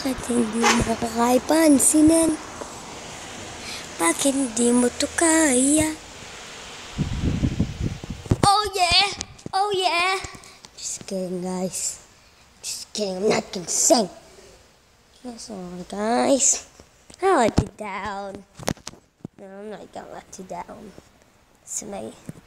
Bakit hindi mo kakapansinan? Bakit hindi mo to kaya? Oh yeah! Oh yeah! Just kidding, guys. Just kidding, I'm not gonna sing. That's all, guys. I let you down. No, I'm not gonna let you down. It's me.